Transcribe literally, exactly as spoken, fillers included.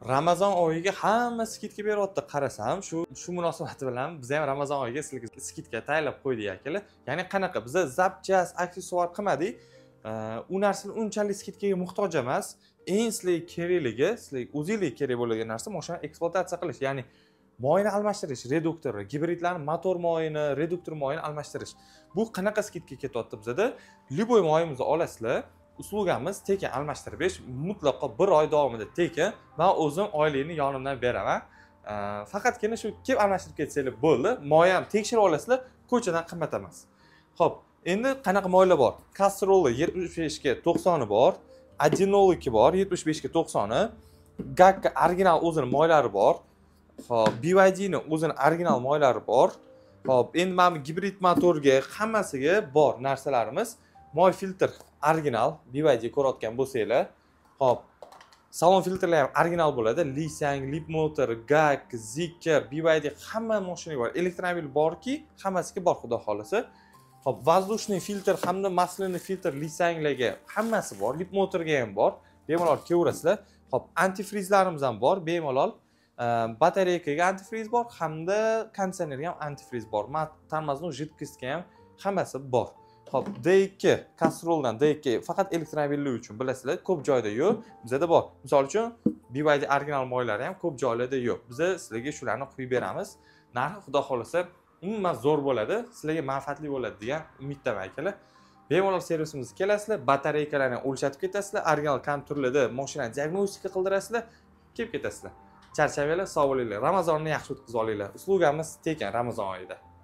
Ramazon oyiga hamma skidka beryapti. Qarasam, shu shu munosabati bilan biz ham Ramazon oyiga sizlarga skidka tayyorlab qo'ydik akalar. Ya'ni qanaqa? Biz zapchas, aksessuar qilmadik. U narsani unchalik skidkaga muhtoj emas. Eng sizlarga kerakligi, sizlarga o'zingizga kerak bo'lgan narsa mashina ekspluatatsiya qilish, ya'ni moyni almashtirish, reduktori, gibridlarni motor moyini, reduktor moyini almashtirish. Bu qanaqa skidka ketyapti bizda? Любой moyimizni olasizlar. Uslugamiz tekin almashtirib berish, mutlaqo bir oy davomida tekin. Men o'zim oylikni yonimdan beraman. Faqatgina shu kelib almashtirib ketsanglar bo'ldi. Moy ham tekshirib olasizlar, ko'chadan qimmat emas. Xo'p, endi qanaqa moylar bor? Castrol'li yetmish besh ga to'qson bor, Adinol'niki bor, yetmish besh ga to'qson. Gakka original o'zining moylari bor. Xo'p, B Y D'ning o'zining original moylari bor. Xo'p, endi mana gibrid motorga hammasiga bor narsalarimiz. Moy filtr original, B Y D ko'rayotgan bo'lsanglar. Xo'p, salon filtrlari ham original bo'ladi. Lisang, Lip Motor, Gak, Zikr, B Y D hamma mashinaga bor. Elektromobil borki, hammasiga bor xudo xolasa. Xo'p, воздушный filtr hamda masляный filtr Lisanglarga hammasi bor. Lip Motorga ham bor. Bemalol kelaverasizlar. Xo'p, antifrizlarimiz ham bor, bemalol. Batareykaga antifriz bor hamda konditsionerga ham antifriz bor. Tormozning жидкостьga ham hammasi bor. Xo'p, D ikki Castrol'dan D ikki faqat elektromobillar uchun bilasizlar, ko'p joyda yo'q. Bizda bor. Misol uchun B Y D original moylari ham ko'p joylarda yo'q. Biz sizlarga shularni qo'yib beramiz. Narxi xudo xolasa umuman zo'r bo'ladi, sizlarga manfaatli bo'ladi degan umiddaman akalar. Bemalol servisimizga kelasizlar, batareykalarni o'lchatib ketasizlar, original kontrollarda mashinani diagnostika qildirasizlar, kelib ketasizlar. Charchavinglar, sog' bo'linglar. Ramazonni yaxshi o'tkazib olinglar. Uslugamiz tekin Ramazon oyida.